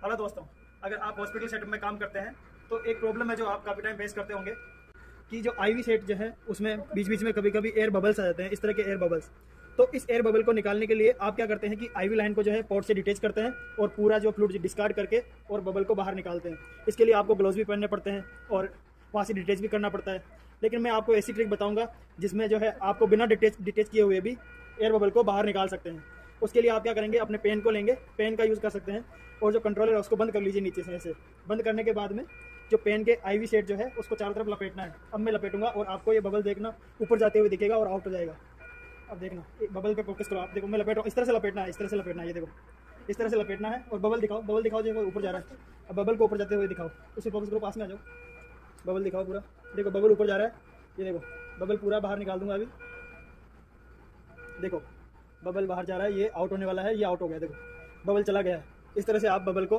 Hello दोस्तों, अगर आप हॉस्पिटल सेटअप में काम करते हैं तो एक प्रॉब्लम है जो आप काफ़ी टाइम फेस करते होंगे कि जो आईवी सेट जो है उसमें बीच बीच में कभी कभी एयर बबल्स आ जाते हैं, इस तरह के एयर बबल्स। तो इस एयर बबल को निकालने के लिए आप क्या करते हैं कि आईवी लाइन को जो है पोर्ट से डिटेच करते हैं और पूरा जो फ्लूइड डिस्कार्ड करके और बबल को बाहर निकालते हैं। इसके लिए आपको ग्लव्स भी पहनने पड़ते हैं और वहाँ से डिटेच भी करना पड़ता है। लेकिन मैं आपको ऐसी ट्रिक बताऊंगा जिसमें जो है आपको बिना डिटेच किए हुए भी एयर बबल को बाहर निकाल सकते हैं। उसके लिए आप क्या करेंगे, अपने पेन को लेंगे, पेन का यूज़ कर सकते हैं और जो कंट्रोलर है उसको बंद कर लीजिए नीचे से। ऐसे बंद करने के बाद में जो पेन के आईवी सेट जो है उसको चारों तरफ लपेटना है। अब मैं लपेटूंगा और आपको ये बबल देखना ऊपर जाते हुए दिखेगा और आउट हो जाएगा। अब देखना, बबल पे फोकस करो। आप देखो, मैं लपेट रहा हूँ, इस तरह से लपेटना है, इस तरह से लपेटना है। ये देखो, इस तरह से लपेटना है और बबल दिखाओ जो ऊपर जा रहा है। अब बबल को ऊपर जाते हुए दिखाओ, उसे फोकस करो, पास में आ जाओ, बबल दिखाओ पूरा। देखो बबल ऊपर जा रहा है, ये देखो बबल पूरा बाहर निकाल दूंगा अभी। देखो बबल बाहर जा रहा है, ये आउट होने वाला है, ये आउट हो गया। देखो बबल चला गया है। इस तरह से आप बबल को